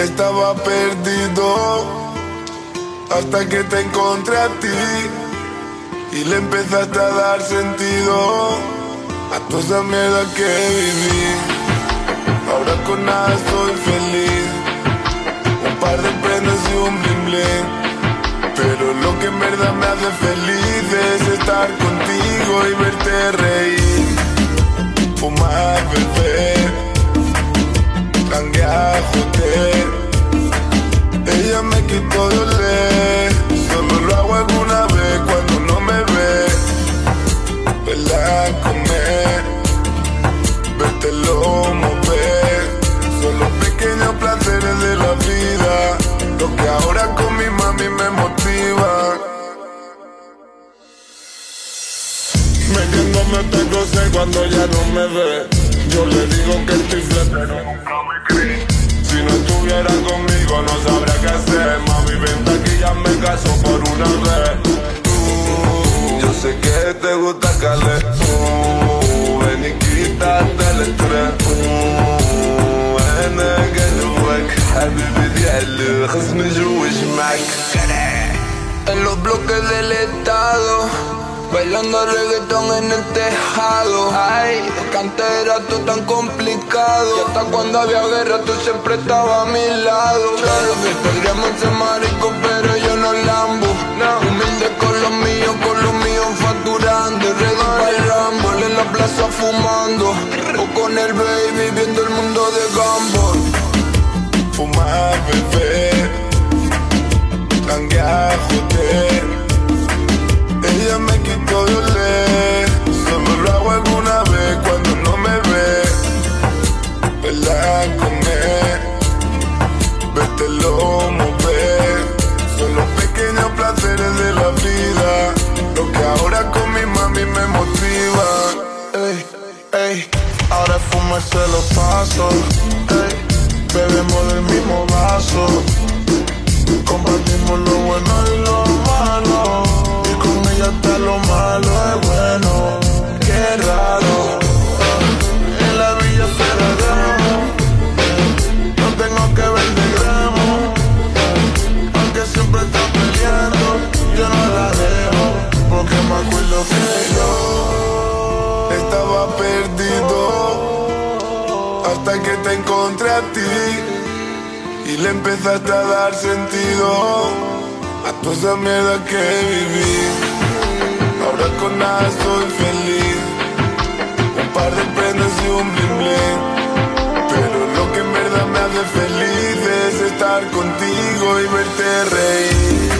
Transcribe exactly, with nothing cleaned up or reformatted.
Estaba perdido hasta que te encontré a ti y le empezaste a dar sentido a toda esa mierda que viví. Ahora con nada estoy feliz, un par de prendas y un bling bling, pero lo que en verdad me hace feliz es estar contigo y verte reír, fumar, beber, janguear, joder. Ella me quitó de oler, solo lo hago alguna vez cuando no me ve. Bailar, comer, vértelo mover, son los pequeños placeres de la vida, lo que ahora con mi mami me motiva. Metiéndome pecose cuando ya no me ve, yo le digo que estoy flat pero nunca me cree. Si no estuviera conmigo no sabría qué hacer. Mami, vente aquí, ya me caso por una vez. uh, Yo sé que te gusta Calé, uh, ven y quítate el estrés. uh, أنا قلبك حبيبي ديالي خصني نجوج معاك. En los bloques del estado, bailando reggaetón en el tejado. Ay, que antes era todo tan complicado, y hasta cuando había guerra tú siempre estabas a mi lado. Claro que podríamos ser maricos, pero yo no lambo. No. Humilde con los míos, con los míos facturando. Ready para el Rumble, en la plaza fumando, o con el baby viendo el mundo de Gumball. Fumar, beber, janguear, joder. Ella me quitó de oler, solo lo hago alguna vez cuando no me ve. Bailar, comer, vértelo mover, son los pequeños placeres de la vida, lo que ahora con mi mami me motiva. Ey, ey, ahora fumo y se lo paso. Ey, bebemos del mismo vaso, compartimos lo bueno y lo malo, y con ella hasta lo malo es bueno. Qué raro, uh, en la villa Ferragamo, no tengo que ver de gramo, uh, aunque siempre está peleando, yo no la dejo, porque me acuerdo que yo estaba perdido hasta que te encontré a ti y le empezaste a dar sentido a toda esa mierda que viví. Ahora con nada estoy feliz, un par de prendas y un bling bling, pero lo que en verdad me hace feliz es estar contigo y verte reír.